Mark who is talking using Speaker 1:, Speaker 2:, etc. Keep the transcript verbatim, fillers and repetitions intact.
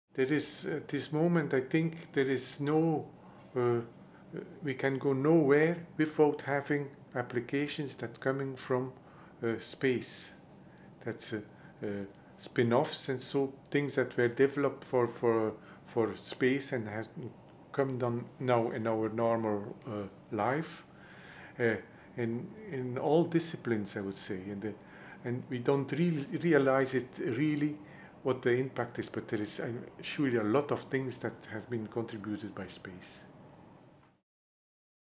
Speaker 1: There is, at this moment, I think there is no, uh, we can go nowhere without having applications that coming from uh, space. That's uh, uh, spin-offs and so things that were developed for, for, for space and has come down now in our normal uh, life. Uh, in, in all disciplines, I would say. And, the, and we don't really realize it really what the impact is, but there is, I'm sure, a lot of things that have been contributed by space.